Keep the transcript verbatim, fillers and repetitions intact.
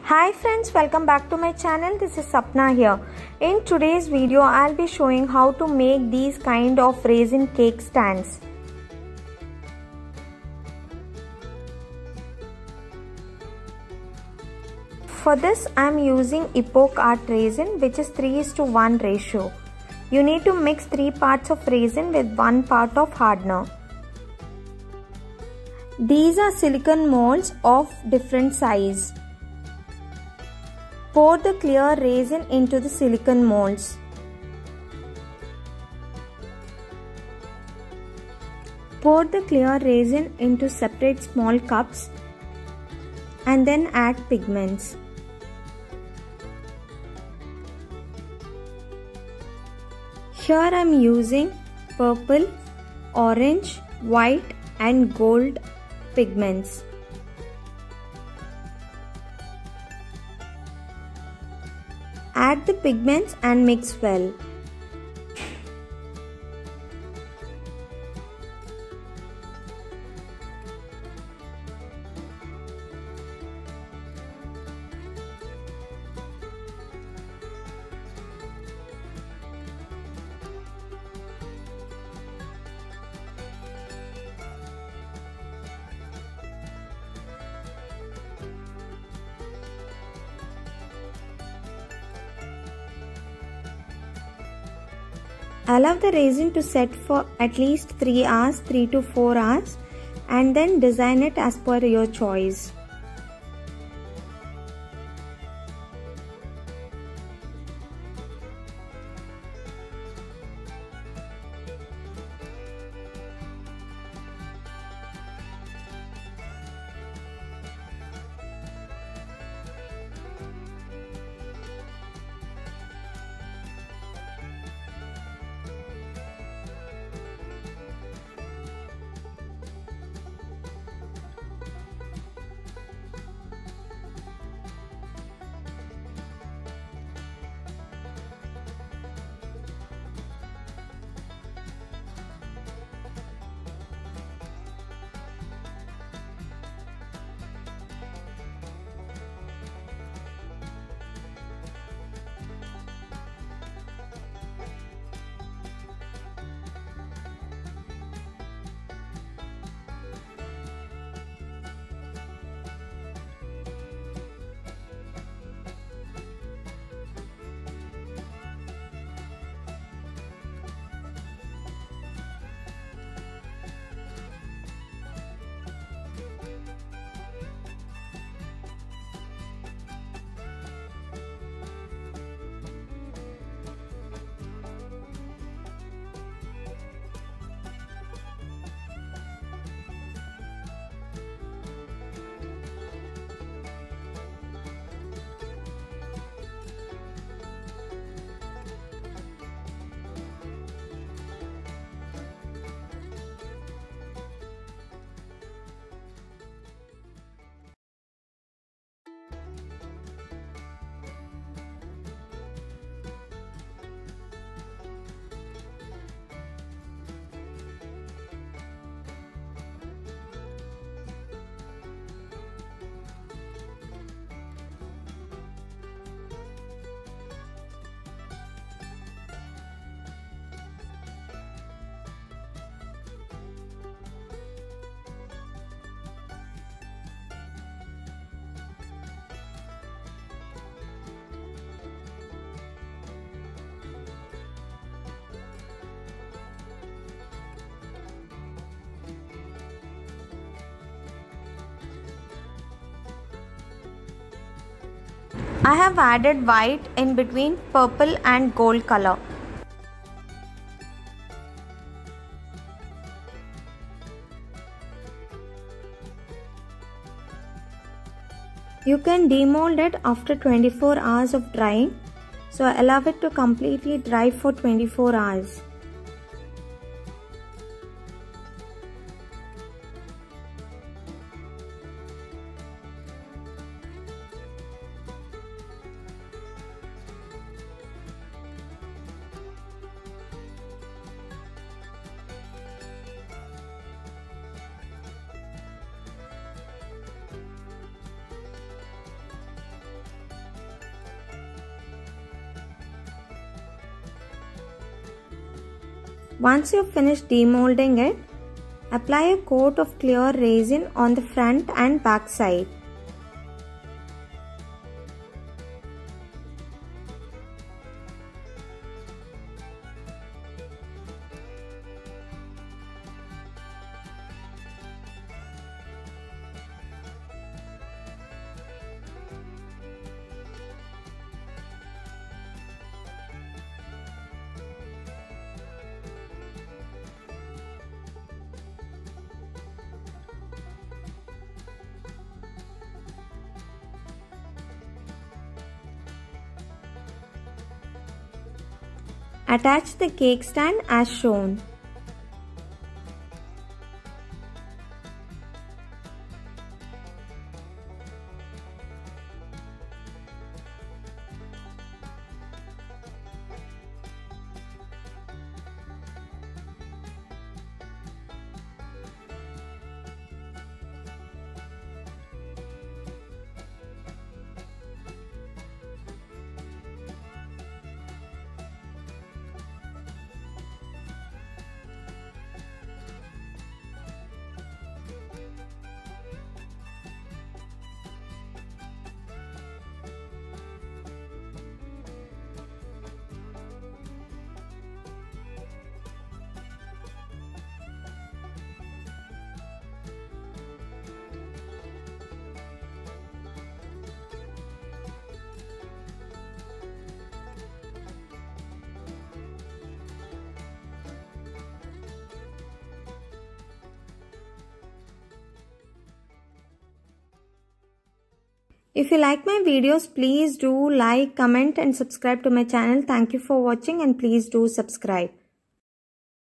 Hi friends, welcome back to my channel. This is Sapna here. In today's video, I'll be showing how to make these kind of resin cake stands. For this, I'm using Epoke art resin, which is three is to one ratio. You need to mix three parts of resin with one part of hardener. These are silicone molds of different size. Pour the clear resin into the silicone molds. Pour the clear resin into separate small cups and then add pigments. Here I am using purple, orange, white and gold pigments. Add the pigments and mix well. Allow the resin to set for at least three hours, three to four hours, and then design it as per your choice. I have added white in between purple and gold color. You can demold it after twenty-four hours of drying, so allow it to completely dry for twenty-four hours. Once you've finished demolding it, apply a coat of clear resin on the front and back side. Attach the cake stand as shown. If you like my videos, please do like, comment and subscribe to my channel. Thank you for watching and please do subscribe.